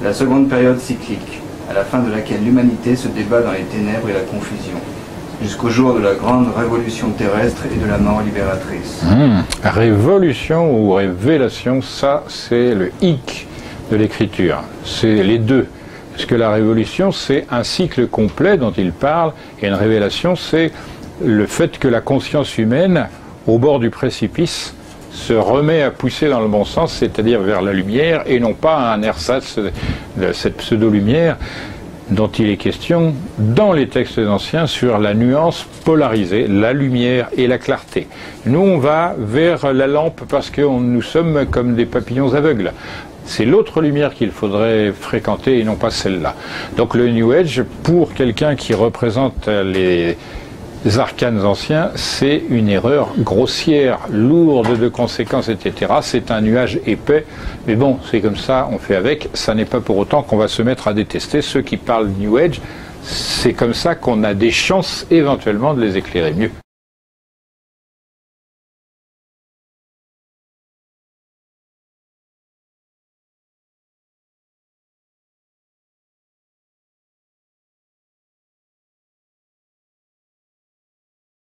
la seconde période cyclique, à la fin de laquelle l'humanité se débat dans les ténèbres et la confusion, jusqu'au jour de la grande révolution terrestre et de la mort libératrice. Révolution ou révélation, ça c'est le hic de l'écriture. C'est les deux. Parce que la révolution, c'est un cycle complet dont il parle, et une révélation, c'est le fait que la conscience humaine, au bord du précipice, se remet à pousser dans le bon sens, c'est-à-dire vers la lumière, et non pas un ersatz de cette pseudo-lumière dont il est question dans les textes anciens sur la nuance polarisée, la lumière et la clarté. Nous, on va vers la lampe parce que nous sommes comme des papillons aveugles. C'est l'autre lumière qu'il faudrait fréquenter et non pas celle-là. Donc le New Age, pour quelqu'un qui représente les arcanes anciens, c'est une erreur grossière, lourde de conséquences, etc. C'est un nuage épais, mais bon, c'est comme ça, on fait avec. Ça n'est pas pour autant qu'on va se mettre à détester ceux qui parlent New Age. C'est comme ça qu'on a des chances éventuellement de les éclairer mieux.